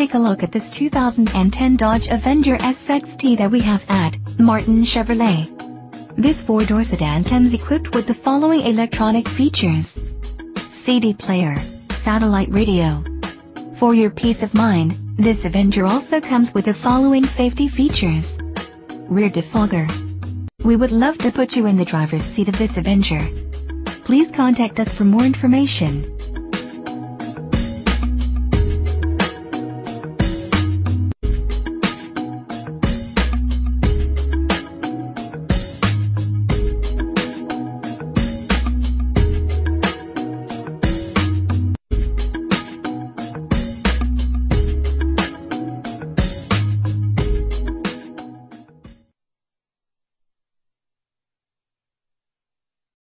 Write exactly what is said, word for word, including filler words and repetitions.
take a look at this two thousand ten Dodge Avenger S X T that we have at Martin Chevrolet. This four-door sedan comes equipped with the following electronic features: C D player, satellite radio. For your peace of mind, this Avenger also comes with the following safety features: rear defogger. We would love to put you in the driver's seat of this Avenger. Please contact us for more information.